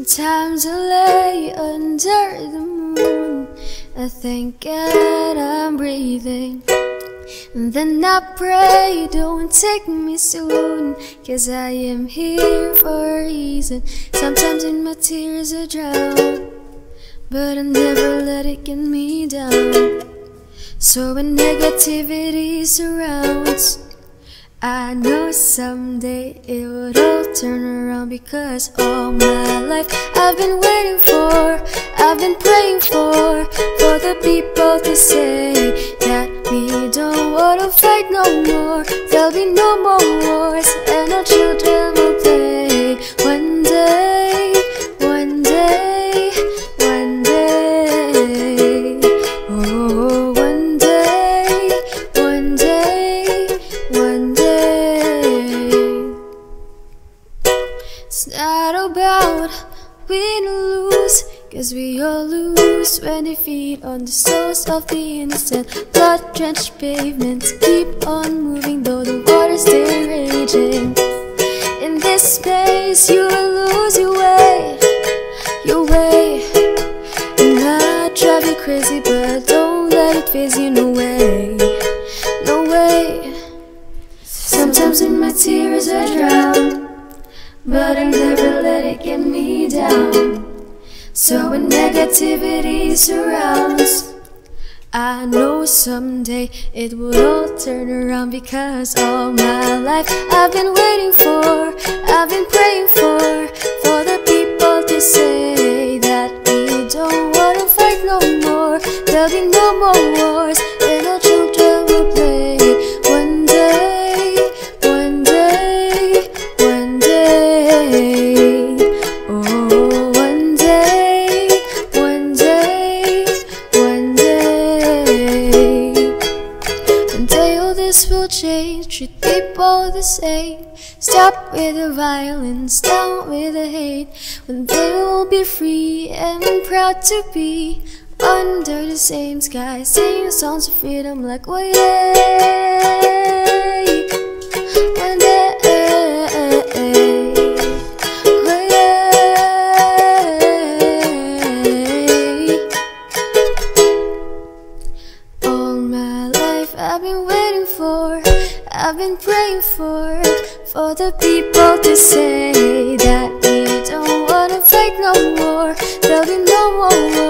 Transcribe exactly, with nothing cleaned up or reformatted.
Sometimes I lay under the moon, I thank God I'm breathing. And then I pray, don't take me soon, 'cause I am here for a reason. Sometimes in my tears I drown, but I never let it get me down. So when negativity surrounds, I know someday it would all turn around. Because all my life I've been waiting for, I've been praying for, for the people to say that we don't wanna fight no more. There'll be no more wars, and our children will play. One day, one day, one day, oh, one day, one day, one day. It's not about win or lose, 'cause we all lose when they feed on the souls of the innocent. Blood-drenched pavements keep on moving, though the waters stay raging. In this space you will lose your way, your way. It might drive you crazy, but don't let it phase you, no way, no way. Sometimes in my tears I drown, but I never let it get me down. So when negativity surrounds, I know someday it will all turn around. Because all my life I've been waiting for, I've been praying for, for the people to say that we don't wanna fight no more. There'll be no more wars, and our children will play. One day, one day, one day, oh, one day, one day, one day. One day all this will change, treat people the same. Stop with the violence, down with the hate. One day we'll be free and proud to be under the same sky, singing songs of freedom like, oh yeah. One day, oh yeah. All my life I've been waiting for, I've been praying for, for the people to say that we don't wanna fight no more. There'll be no more war.